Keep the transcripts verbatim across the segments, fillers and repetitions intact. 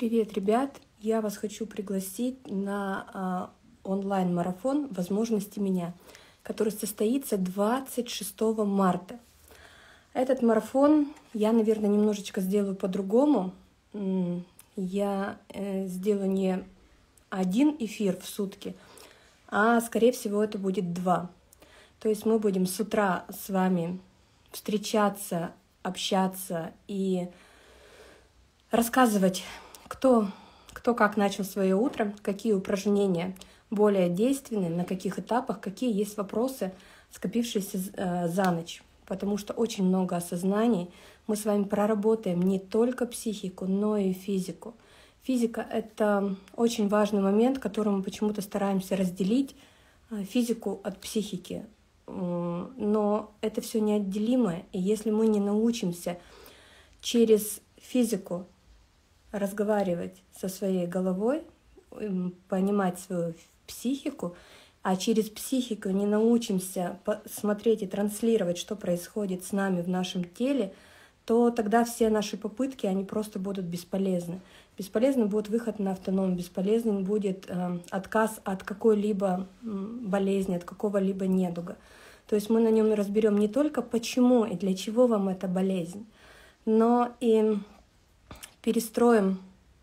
Привет, ребят! Я вас хочу пригласить на э, онлайн-марафон «Возможности меня», который состоится двадцать шестого марта. Этот марафон я, наверное, немножечко сделаю по-другому. Я э, сделаю не один эфир в сутки, а, скорее всего, это будет два. То есть мы будем с утра с вами встречаться, общаться и рассказывать, кто, кто как начал свое утро, какие упражнения более действенны, на каких этапах, какие есть вопросы, скопившиеся э, за ночь. Потому что очень много осознаний. Мы с вами проработаем не только психику, но и физику. Физика — это очень важный момент, который мы почему-то стараемся разделить, физику от психики. Но это все неотделимое. И если мы не научимся через физику разговаривать со своей головой, понимать свою психику, а через психику не научимся смотреть и транслировать, что происходит с нами в нашем теле, то тогда все наши попытки, они просто будут бесполезны. Бесполезный будет выход на автоном, бесполезным будет э, отказ от какой-либо болезни, от какого-либо недуга. То есть мы на нем разберем не только почему и для чего вам эта болезнь, но и перестроим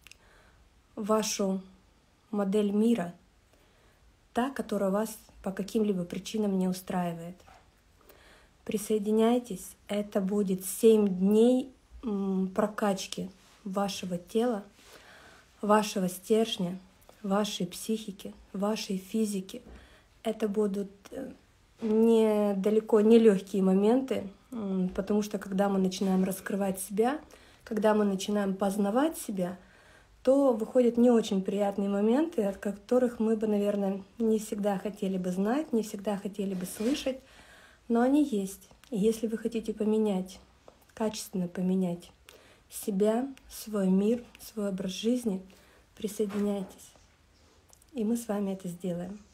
вашу модель мира, та, которая вас по каким-либо причинам не устраивает. Присоединяйтесь, это будет семь дней прокачки вашего тела, вашего стержня, вашей психики, вашей физики. Это будут не далеко не легкие моменты, потому что когда мы начинаем раскрывать себя, когда мы начинаем познавать себя, то выходят не очень приятные моменты, от которых мы бы, наверное, не всегда хотели бы знать, не всегда хотели бы слышать, но они есть. И если вы хотите поменять, качественно поменять себя, свой мир, свой образ жизни, присоединяйтесь, и мы с вами это сделаем.